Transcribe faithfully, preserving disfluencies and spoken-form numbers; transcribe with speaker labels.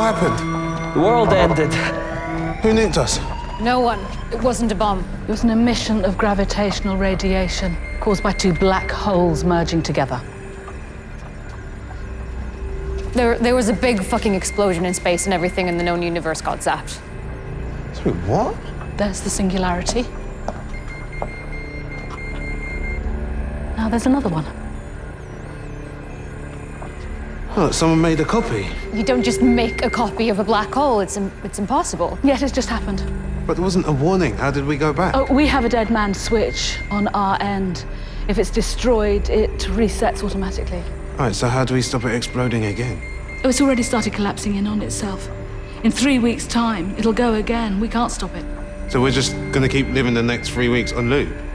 Speaker 1: What happened?
Speaker 2: The world ended.
Speaker 1: Who nuked us?
Speaker 3: No one. It wasn't a bomb.
Speaker 4: It was an emission of gravitational radiation caused by two black holes merging together.
Speaker 3: There, there was a big fucking explosion in space and everything in the known universe got zapped.
Speaker 1: Sorry, what?
Speaker 4: There's the singularity. Now there's another one.
Speaker 1: Oh, someone made a copy.
Speaker 3: You don't just make a copy of a black hole. It's, im it's impossible.
Speaker 4: Yet it's just happened.
Speaker 1: But there wasn't a warning. How did we go back?
Speaker 4: Oh, we have a dead man switch on our end. If it's destroyed, it resets automatically.
Speaker 1: All right, so how do we stop it exploding again?
Speaker 4: Oh, it's already started collapsing in on itself. In three weeks' time, it'll go again. We can't stop it.
Speaker 1: So we're just gonna keep living the next three weeks on loop?